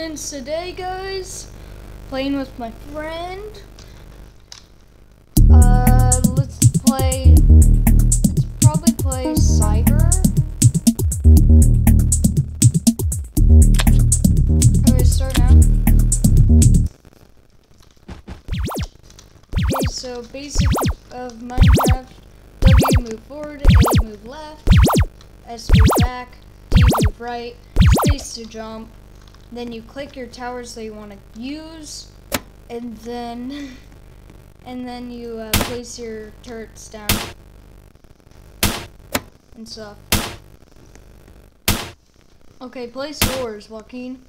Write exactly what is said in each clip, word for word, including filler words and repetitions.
And today, guys, playing with my friend. Uh, let's play. Let's probably play Cyber. Okay, start now. Okay, so basic of Minecraft: W move forward, A move left, S move back, D move right, space to jump. Then you click your towers that you want to use, and then and then you uh, place your turrets down and stuff. Okay, place yours, Joaquin.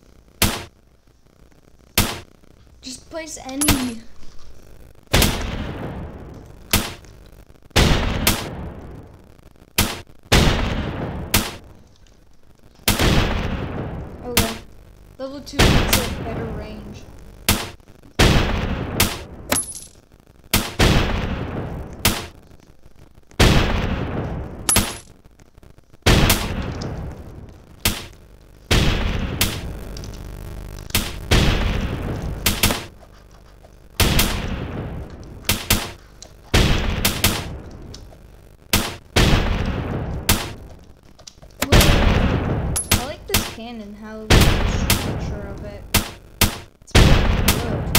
Just place any. Okay. Level two makes it better range. I like this cannon, how the structure of it. It's pretty good.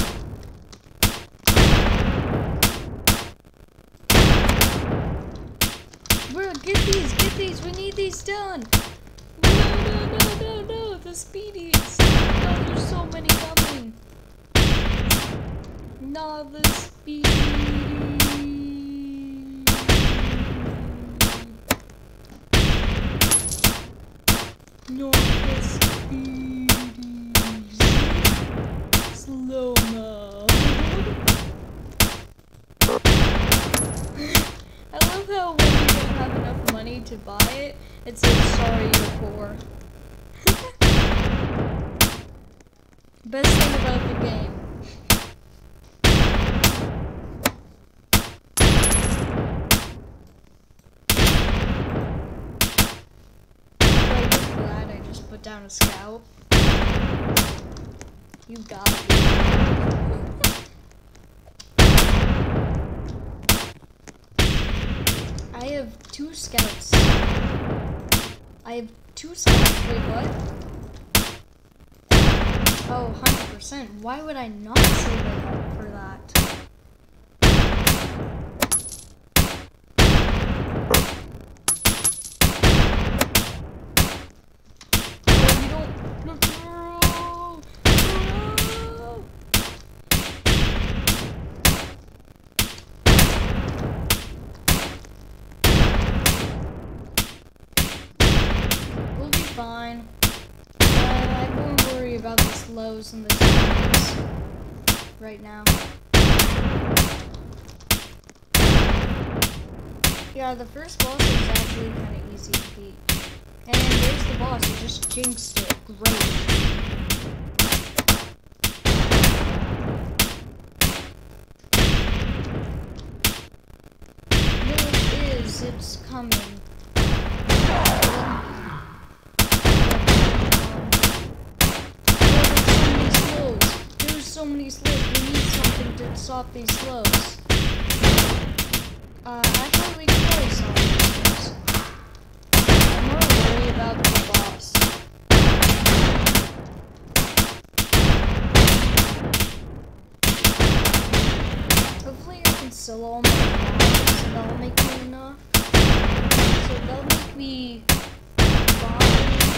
Bro, get these, get these, we need these done. No, no, no, no, no, the speedies. No, there's so many coming. No, the speedies. No, the speedies. Slow mo. I love how when you don't have enough money to buy it, it says sorry you're poor. Best thing about the game. Well, you're glad I just put down a scout. You gotta be. I have two scouts. I have two scouts. Wait, what? Oh, one hundred percent. Why would I not save it up for that? Oh, you don't. No, no, no. We'll be fine. Uh, I won't worry about the slows and the teams right now. Yeah, the first boss is actually kind of easy to beat. And there's the boss, you just jinxed it. Great. No, it is. It's coming. So many slows. We need something to stop these slows. Uh, actually, we can probably solve these slows. I'm more worried about the boss. Hopefully, I can sell all my bombs, so that'll make me enough. So that'll make me buy.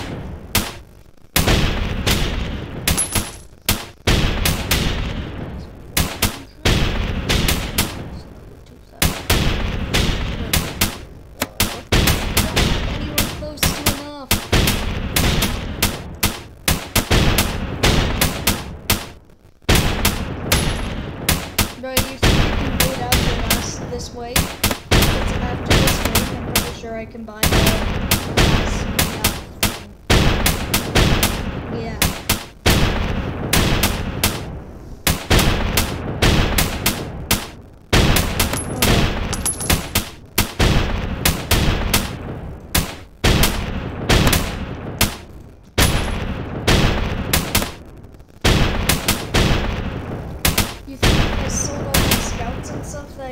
Right, you think you can do it after last this way? Because after this wave, I'm pretty sure I can buy the last thing. Yeah.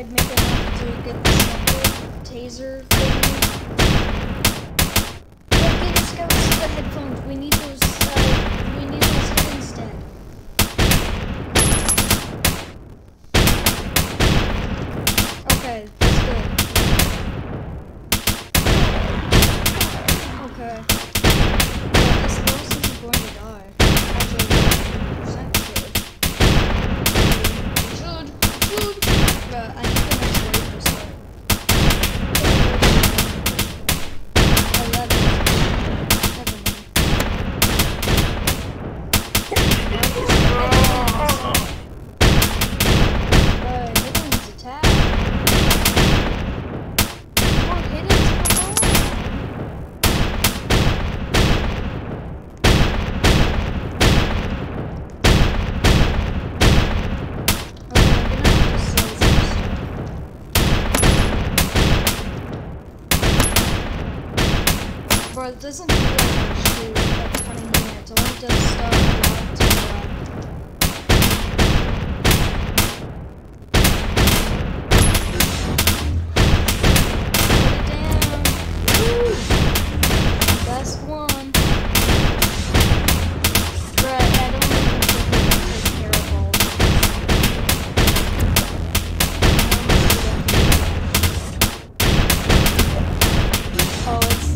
I'd make enough to get the sniper taser thing. But get your scouts the headphones. We need those. Uh, we need those hit instead. Okay, that's good. Okay. Yeah, this boss isn't going to die. Actually, one hundred percent should. Should. Should. But I need the next wave to start. eleven. Never mind. But Hiddens attack. More Hiddens, come on. Bro, it doesn't do that much to a ton of units. It only does stuff a lot to uh, put it down. Woo! Last one. Right, I don't even think we can take care of all of them. Oh, it's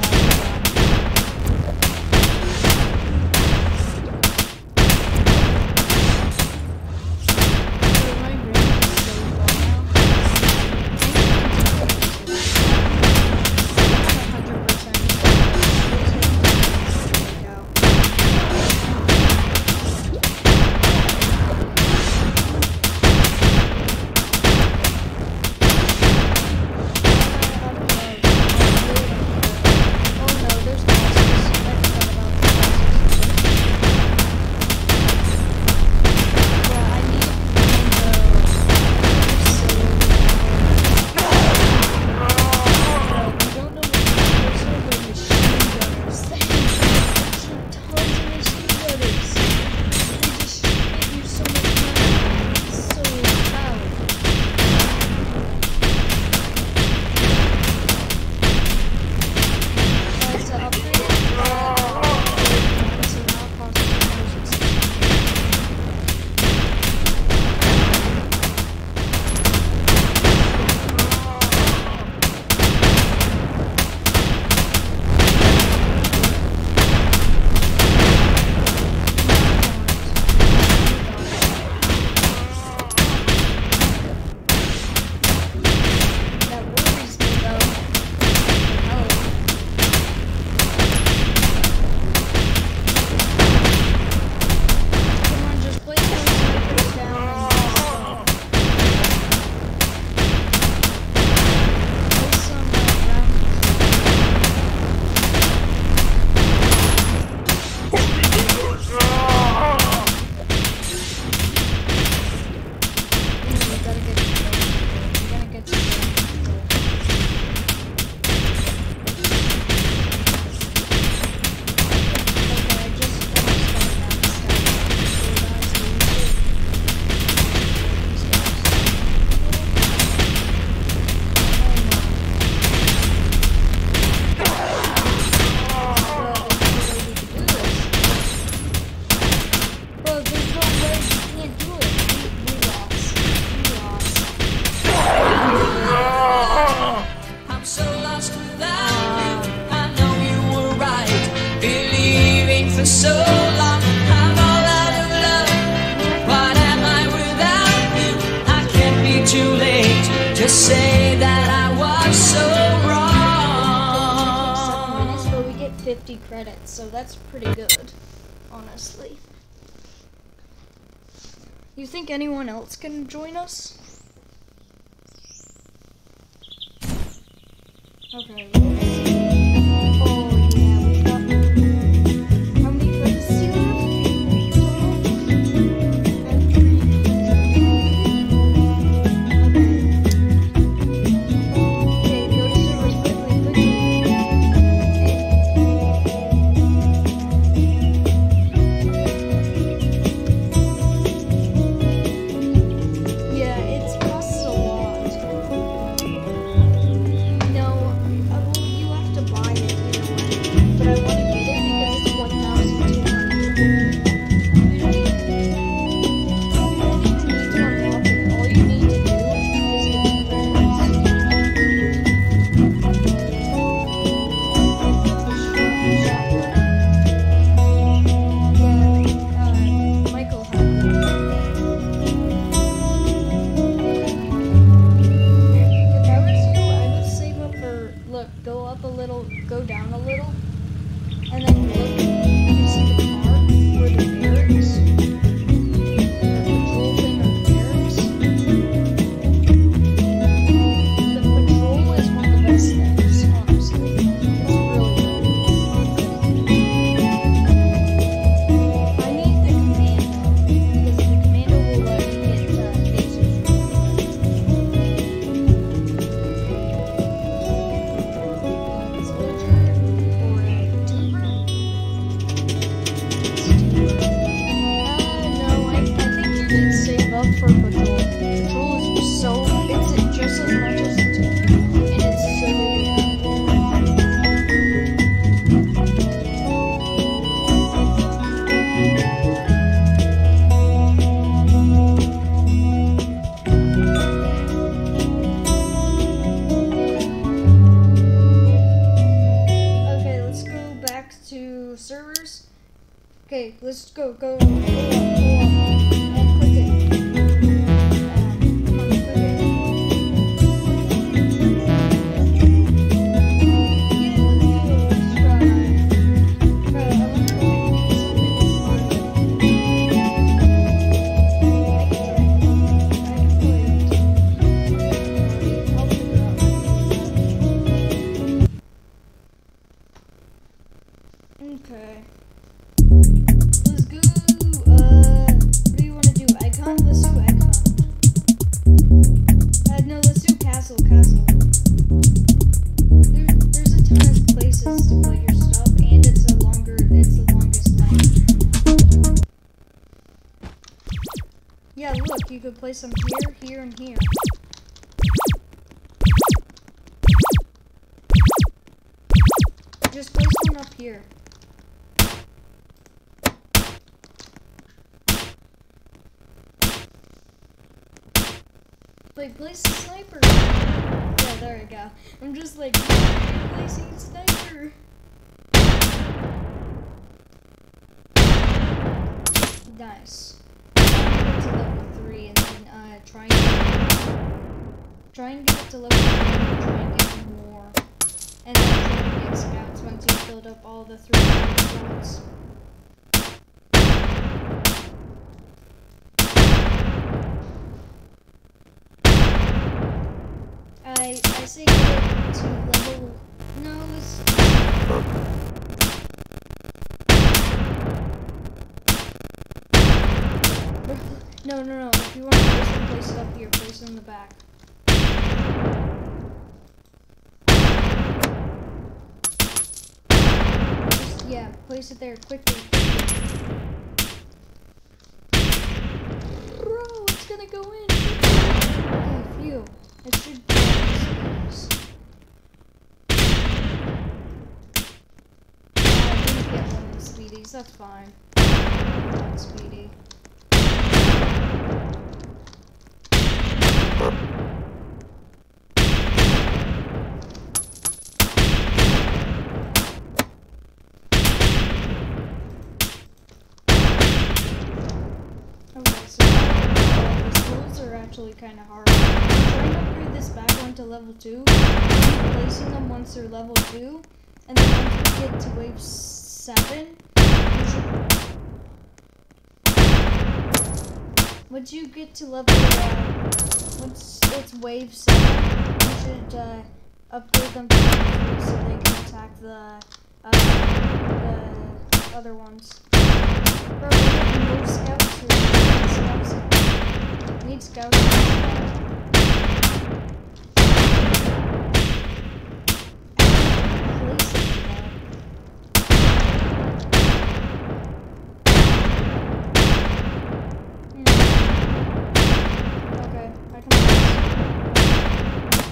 so long, I'm all out of love. What am I without you? I can't be too late to say that I was so wrong. Seven minutes, but we get fifty credits, so that's pretty good, honestly. You think anyone else can join us? Okay. Oh yeah, we got. How many credits do you have? Okay, go to servers quickly, quickly. Yeah, it costs a lot. for patrol. Patrol is so, it's just as much as a tutor, and it's so okay, let's go back to servers. Okay, let's go, go, go up, go up, and click it. Um, come on, click it. Let's try. Try, I want to go make something fun. I can try. I can play it. I'll figure out how to do that. Okay. Let's go. Uh, what do you want to do? Icon? Let's do icon. Uh, no, let's do castle. Castle. There, there's a ton of places to put your stuff, and it's a longer. It's the longest length. Yeah, look, you could place them here, here, and here. Just place one up here. Wait, place the sniper. Yeah, there we go. I'm just like, placing a sniper. Nice. Get to level three and then uh, try and get, try and get to level three and try and get more. And then try and get scouts once you build up all the three scouts. I I say get it to level. No, it's. No, no, no. If you want to place them, place it up here. Place it in the back. Just, yeah, place it there quickly. Bro, it's gonna go in. Okay, phew. It should be these. Oh, I didn't get one of the speedies. That's fine. One speedy. Okay, so now the schools are actually kind of hard. Trying to upgrade this back one to level two, placing them once they're level two, and then once we get to wave seven, you should. Once you get to level, uh, once it's wave seven, you should uh, upgrade them to level three so they can attack the uh, the other ones. Bro, we have no scouts here. We need scouts. We need scouts. Place it like that. Hmm. Okay, I can place it.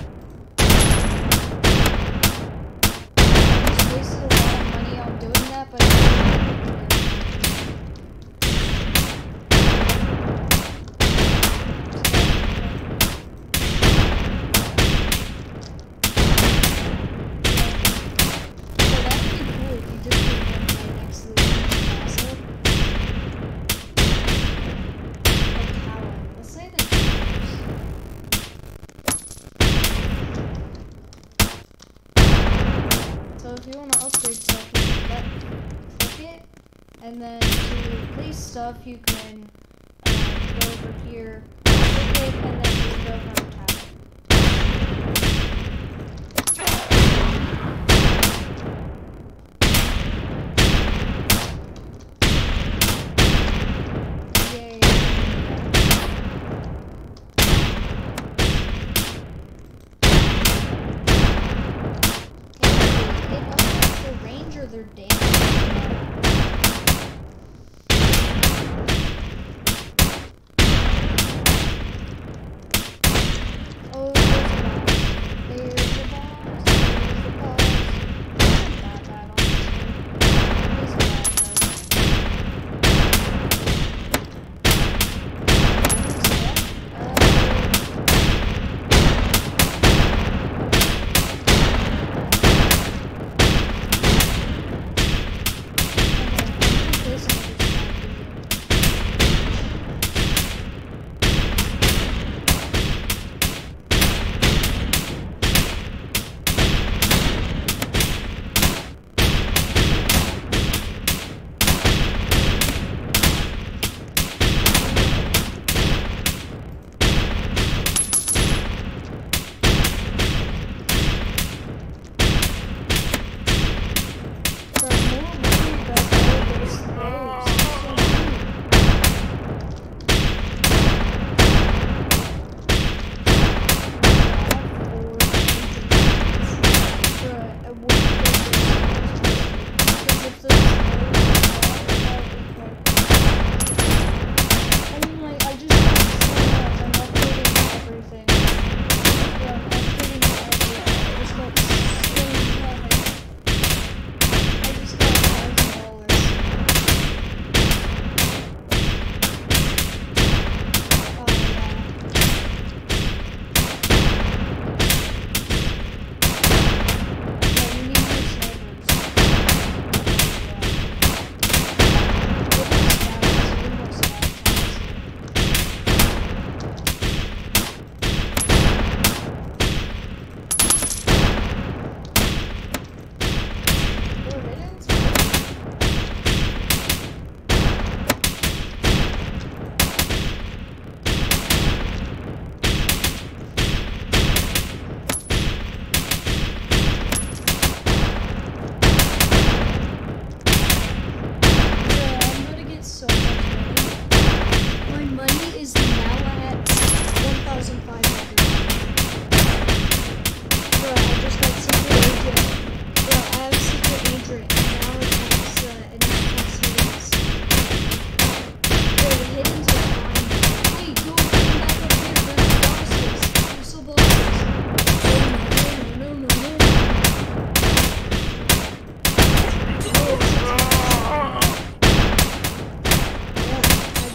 I just wasted a lot of money on doing that, but if you want to upgrade stuff, you can let, click it, and then to place stuff, you can uh, go over here, click it, and then just go over and tap it. Yay. Range or their damage.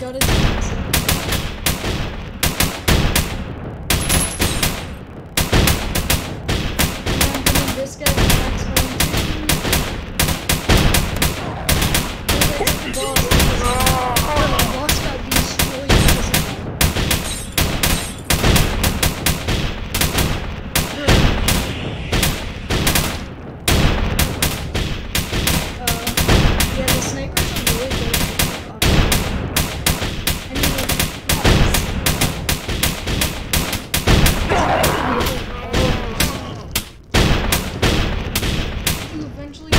gotta do this. This guy's the next one too. The boss got destroyed because of that. Uh, yeah, the snipers are really good at I mean, you eventually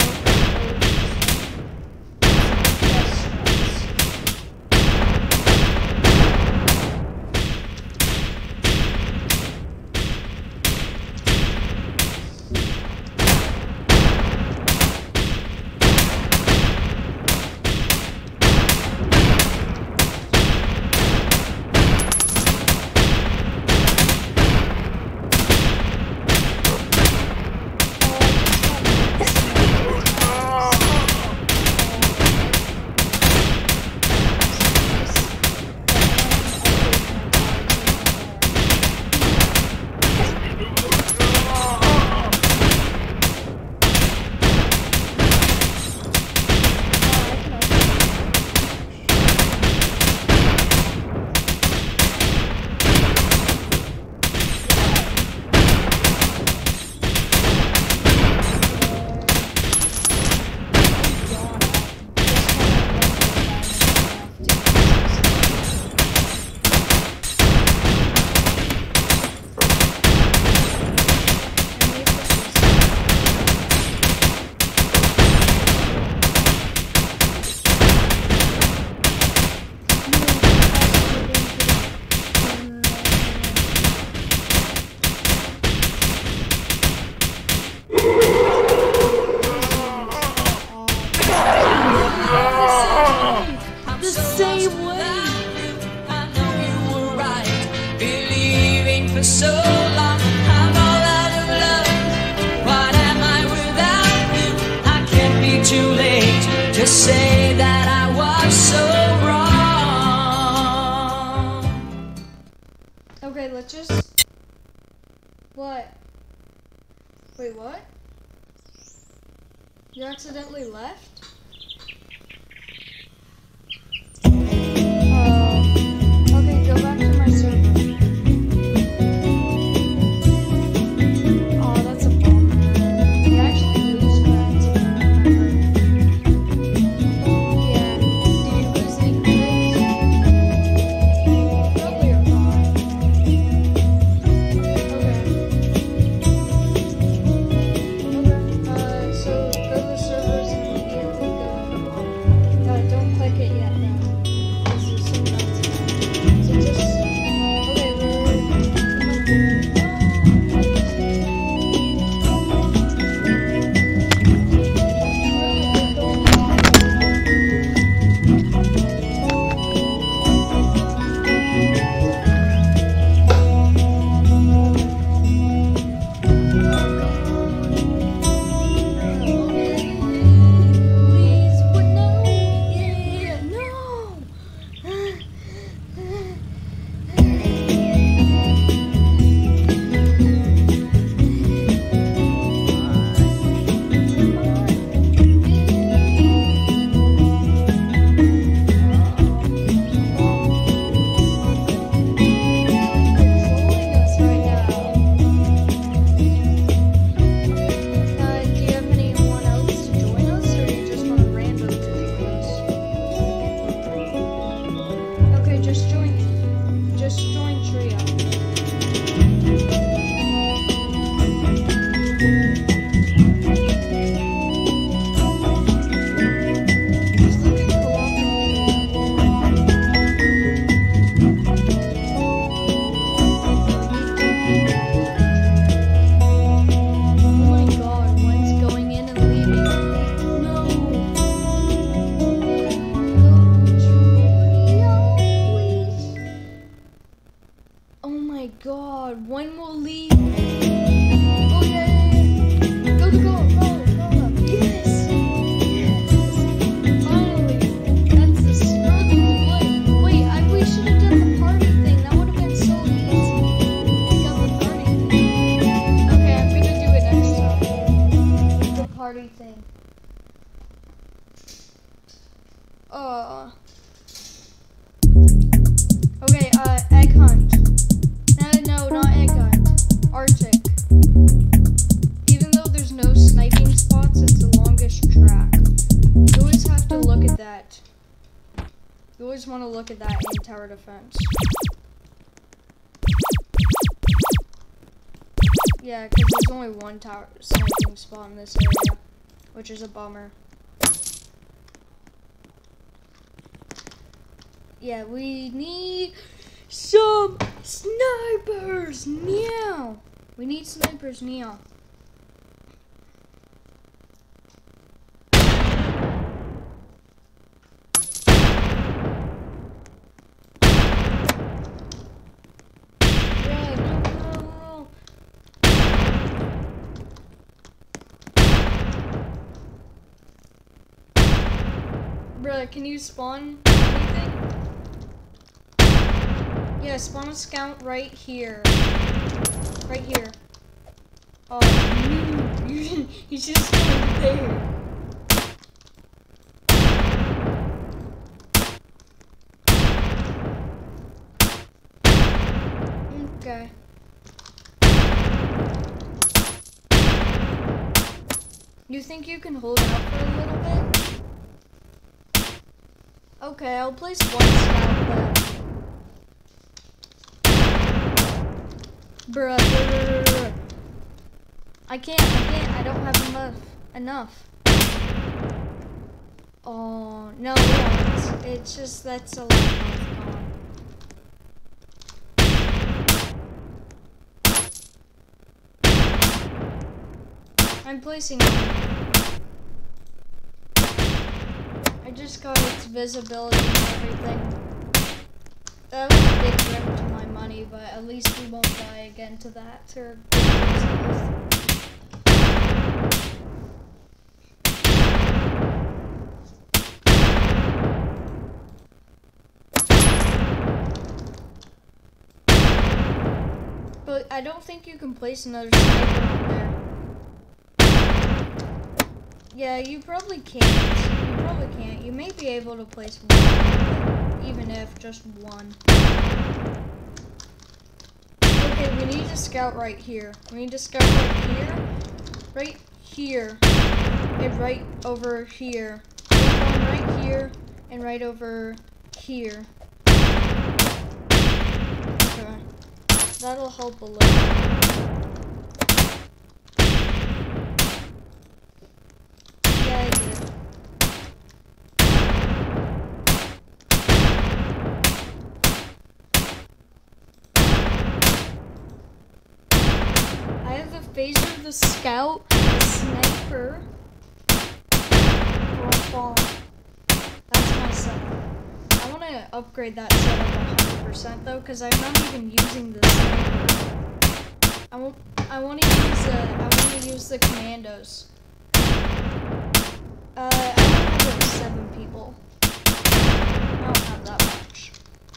for so long, I'm all out of love. What am I without you? I can't be too late to say that I was so wrong. Okay, let's just... What? Wait, what? You accidentally left? God, one will leave. Oh yeah, go to go, go, go up. Yes, yes. Finally, that's the struggle to play. You always want to look at that in tower defense. Yeah, because there's only one tower sniping spot in this area, which is a bummer. Yeah, we need some snipers now. We need snipers now. Yeah, no, no, no. Bruh, can you spawn anything? Yeah, spawn a scout right here. Right here. Oh, you, you, you should have spawned there. Okay. You think you can hold out for a little bit? Okay, I'll place one scout there. Bruh, bruh, bruh, bruh. I can't, I can't, I don't have enough. Enough. Oh, no, yeah, it's, it's just, that's a lot of health gone. I'm placing it. I just got its visibility and everything. That was a big rip to my money, but at least we won't die again to that. Or but I don't think you can place another sniper on there. Yeah, you probably can't. You probably can't. You may be able to place one, but even if just one. Okay, we need to scout right here. We need to scout right here, right here, and right over here. One right here, and right over here. Okay, that'll help a little. Yeah, I did. I have the phaser, the scout, the sniper, or a bomb. That's my setup. I want to upgrade that setup one hundred percent though, because I'm not even using the sniper. I want, I want to use the, I want to use the commandos. Uh, I only have like seven people. I don't have that much.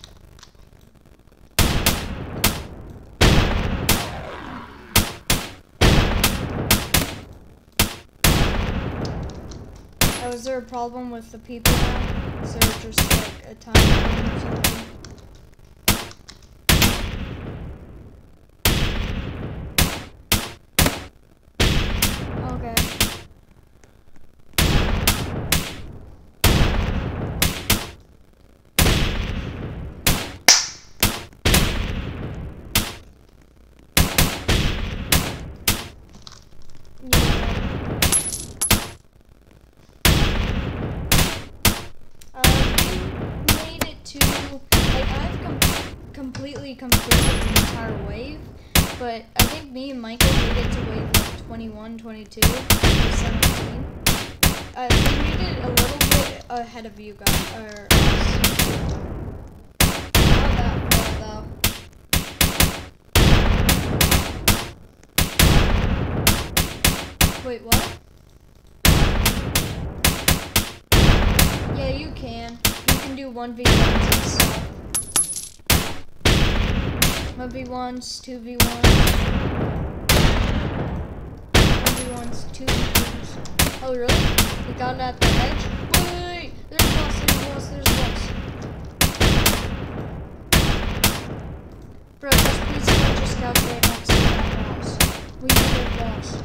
Oh, is there a problem with the people now? Is there just like a time limit or something? Okay. Completely completed the entire wave, but I think me and Michael made it to wave like twenty-one, twenty-two, or seventeen. Uh, we made it a little bit ahead of you guys, or us. Not that far though. Wait, what? Yeah, you can. You can do one v ones and stuff. one v ones, two v ones, one v ones, two v twos. Oh really? We got it at the edge? Wait, wait, wait. There's a boss, there's a boss, there's a boss. Bro, just please don't just scout right next to that boss. We need a boss.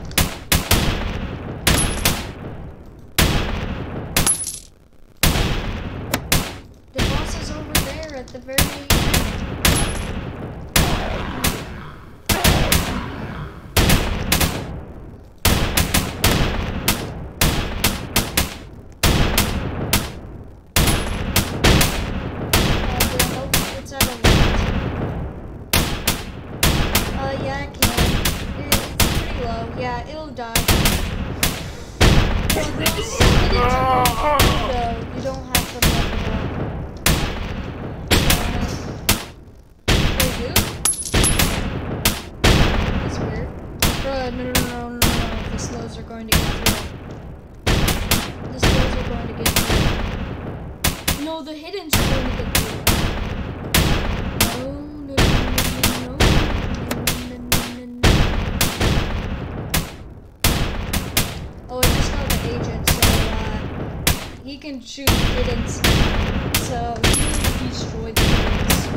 The boss at the very end. Yeah, it'll die. So this, it is so you don't have to look it up. They do? That's weird. Bro, no, no, no, no, no, no. The slows are going to get through. The slows are going to get through. No, the hiddens are going to get through. No, no, no, no, no, no. Oh, I just got the agent, so uh, he can shoot hiddens, so he will destroy the hiddens.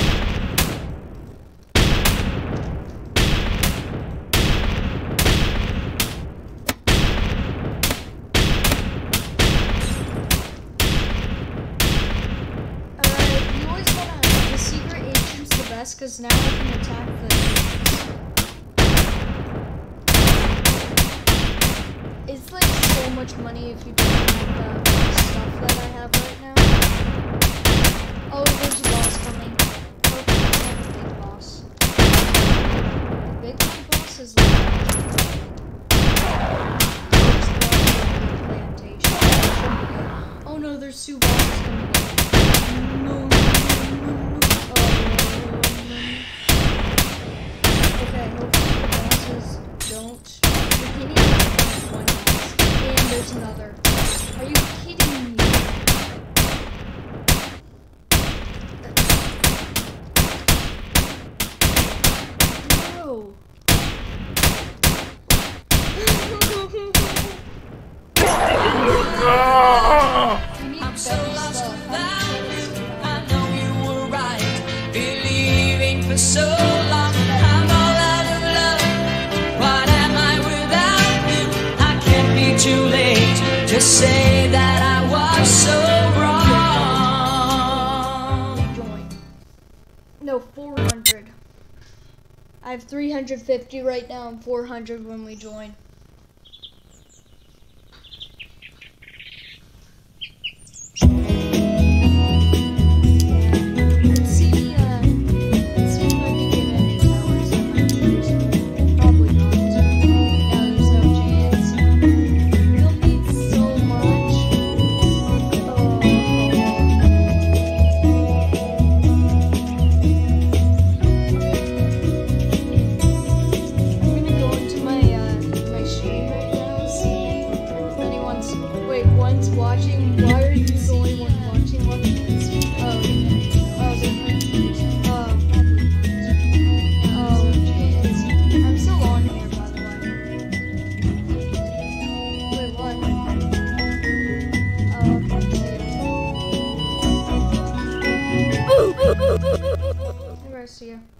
Alright, you always want to, the secret agent's the best, because now I can attack the It's like so much money if you don't have the stuff that I have right now. Oh, there's a boss coming. Oh, it's not the big boss. The big boss is like plantation. Oh no, there's two bosses coming in. No, no, no, no, no. Oh, no. Okay, hopefully the bosses don't. We can even find one. And there's another. Are you kidding me? No. I'm so lost without you. I know you were right, believing for so long. I'm all out of love. What am I without you? I can't be too late to say that I was so wrong. Join. No, four hundred. I have three hundred fifty right now and four hundred when we join. See ya.